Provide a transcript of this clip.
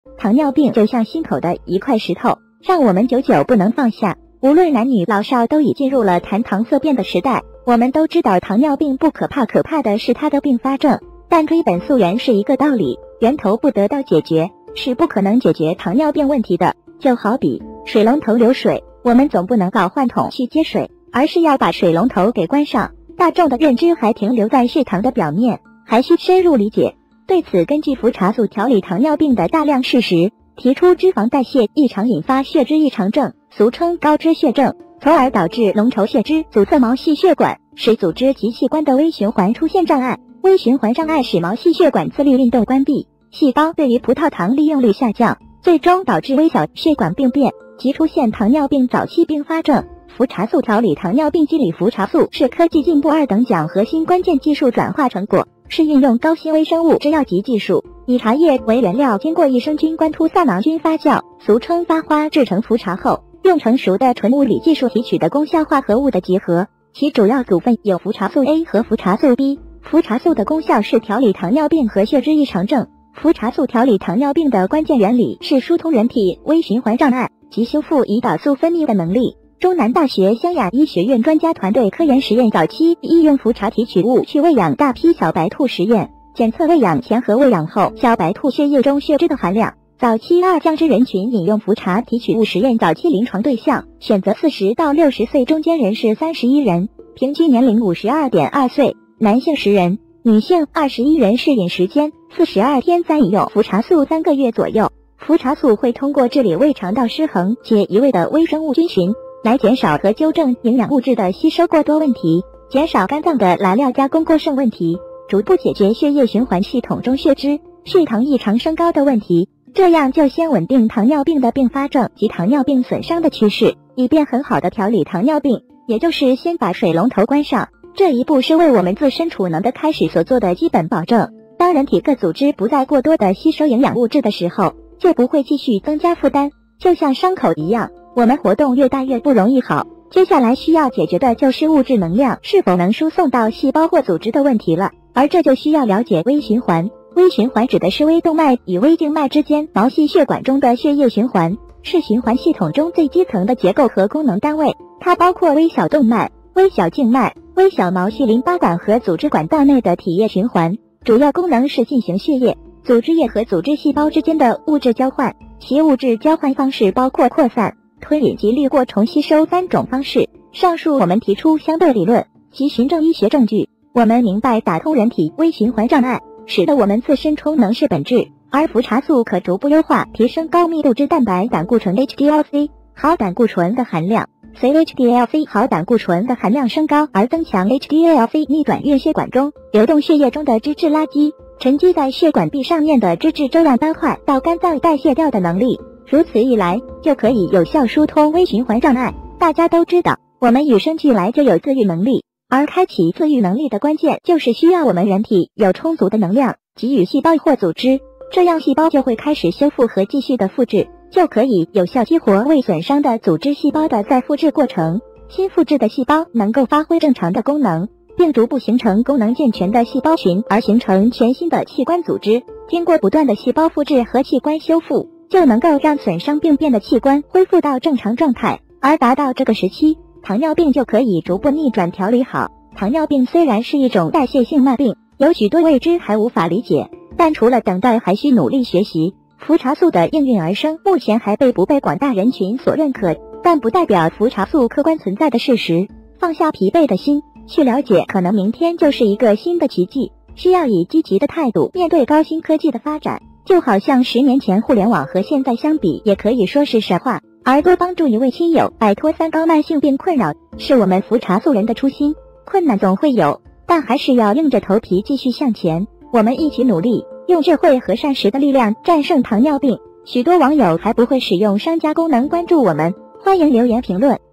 糖尿病就像心口的一块石头，让我们久久不能放下。无论男女老少，都已进入了谈糖色变的时代。我们都知道糖尿病不可怕，可怕的是它的并发症。但追本溯源是一个道理，源头不得到解决，是不可能解决糖尿病问题的。就好比水龙头流水，我们总不能搞换桶去接水，而是要把水龙头给关上。大众的认知还停留在血糖的表面，还需深入理解。对此，根据葡茶素调理糖尿病的大量事实，提出脂肪代谢异常引发血脂异常症，俗称高脂血症，从而导致浓稠血脂阻塞毛细血管，使组织及器官的微循环出现障碍。微循环障碍使毛细血管自律运动关闭，细胞对于葡萄糖利用率下降，最终导致微小血管病变及出现糖尿病早期并发症。葡茶素调理糖尿病机理葡茶素是科技进步2等奖核心关键技术转化成果，是运用高新微生物制药级技术，以茶叶为原料，经过益生菌关突萨囊菌发酵，俗称发花制成葡茶后，用成熟的纯物理技术提取的功效化合物的结合，其主要组分有葡茶素 A 和葡茶素 B。葡茶素的功效是调理糖尿病和血脂异常症。葡茶素调理糖尿病的关键原理是疏通人体微循环障碍及修复胰岛素分泌的能力。中南大学湘雅医学院专家团队科研实验早期应用葡茶提取物去喂养大批小白兔实验，检测喂养前和喂养后小白兔血液中血脂的含量。早期2降脂人群饮用葡茶提取物实验早期临床对象选择40到60岁中间人士31人，平均年龄52.2岁，男性10人，女性21人，适应时间42天，暂饮用葡茶素3个月左右。葡茶素会通过治理胃肠道失衡且移位的微生物菌群，来减少和纠正营养物质的吸收过多问题，减少肝脏的燃料加工过剩问题，逐步解决血液循环系统中血脂、血糖异常升高的问题。这样就先稳定糖尿病的并发症及糖尿病损伤的趋势，以便很好的调理糖尿病，也就是先把水龙头关上。这一步是为我们自身储能的开始所做的基本保证。当人体各组织不再过多的吸收营养物质的时候，就不会继续增加负担。就像伤口一样，我们活动越大越不容易好。接下来需要解决的就是物质能量是否能输送到细胞或组织的问题了，而这就需要了解微循环。微循环指的是微动脉与微静脉之间毛细血管中的血液循环，是循环系统中最基层的结构和功能单位。它包括微小动脉、微小静脉、微小毛细淋巴管和组织管道内的体液循环，主要功能是进行血液、组织液和组织细胞之间的物质交换。其物质交换方式包括扩散、吞饮及滤过重吸收3种方式。上述我们提出相对理论及循证医学证据，我们明白打通人体微循环障碍，使得我们自身充能是本质，而葡茶素可逐步优化提升高密度脂蛋白胆固醇 HDLC 好胆固醇的含量，随 HDLC 好胆固醇的含量升高而增强 HDLC 逆转运血管中流动血液中的脂质垃圾，沉积在血管壁上面的脂质粥样斑块到肝脏代谢掉的能力。如此一来，就可以有效疏通微循环障碍。大家都知道，我们与生俱来就有自愈能力，而开启自愈能力的关键就是需要我们人体有充足的能量给予细胞或组织，这样细胞就会开始修复和继续的复制，就可以有效激活未损伤的组织细胞的再复制过程。新复制的细胞能够发挥正常的功能，并逐步形成功能健全的细胞群，而形成全新的器官组织。经过不断的细胞复制和器官修复，就能够让损伤病变的器官恢复到正常状态，而达到这个时期，糖尿病就可以逐步逆转调理好。糖尿病虽然是一种代谢性慢病，有许多未知还无法理解，但除了等待，还需努力学习。葡茶素的应运而生，目前还不被广大人群所认可，但不代表葡茶素客观存在的事实。放下疲惫的心，去了解，可能明天就是一个新的奇迹。需要以积极的态度面对高新科技的发展，就好像10年前互联网和现在相比，也可以说是神话。而多帮助一位亲友摆脱3高慢性病困扰，是我们葡茶素人的初心。困难总会有，但还是要硬着头皮继续向前。我们一起努力，用智慧和膳食的力量战胜糖尿病。许多网友还不会使用商家功能关注我们，欢迎留言评论。